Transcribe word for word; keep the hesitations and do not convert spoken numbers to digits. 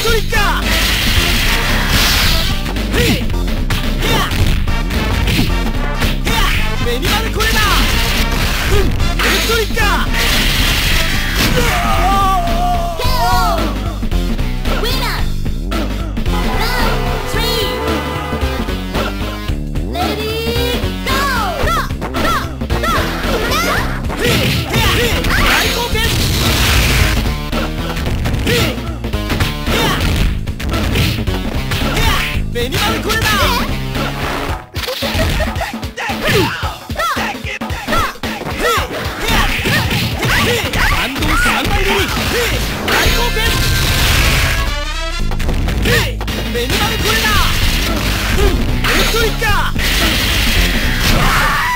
トリッカーベニマルコレナーエレクトリッカーベニマルコレナー反動さんばいめに大貢献ベニマルコレナーエレクトリッカー